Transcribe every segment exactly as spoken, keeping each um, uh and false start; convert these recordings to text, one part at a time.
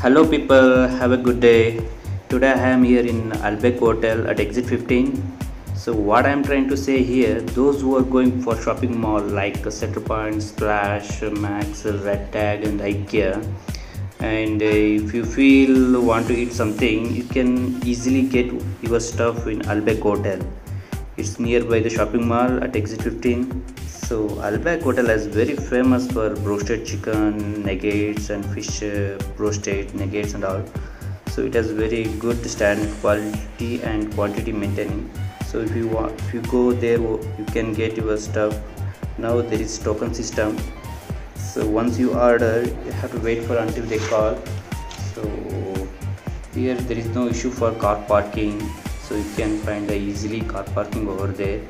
Hello people, have a good day. Today I am here in Albec Hotel at exit fifteen. So what I am trying to say here, those who are going for shopping mall like Centerpoint, Splash, Max, Red Tag and IKEA, and uh, if you feel want to eat something, you can easily get your stuff in Albec Hotel. It's nearby the shopping mall at exit fifteen. So Albaik Hotel is very famous for roasted chicken, nuggets and fish uh, roasted nuggets and all. So it has very good standard quality and quantity maintaining. So if you want, if you go there, you can get your stuff. Now there is token system. So once you order, you have to wait for until they call. So here there is no issue for car parking. So you can find a easily car parking over there.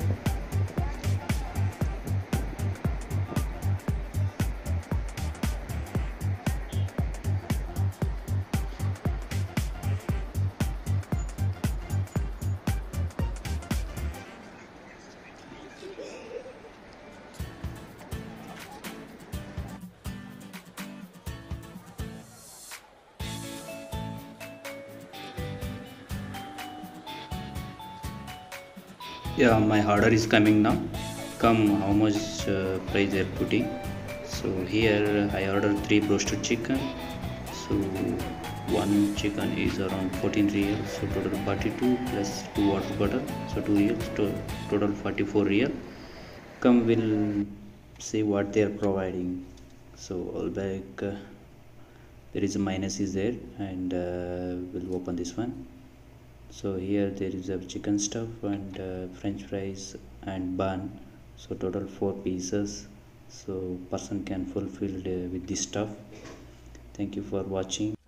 Yeah, my order is coming now. Come, how much uh, price they're putting. So here I ordered three roasted chicken. So one chicken is around fourteen real, so total forty-two plus two water bottle, so two reals, to total forty-four real. Come, we'll see what they are providing. So all back uh, there is a minus is there, and uh, we'll open this one. So here there is a chicken stuff and uh, french fries and bun, so total four pieces, so person can fulfill uh, with this stuff. Thank you for watching.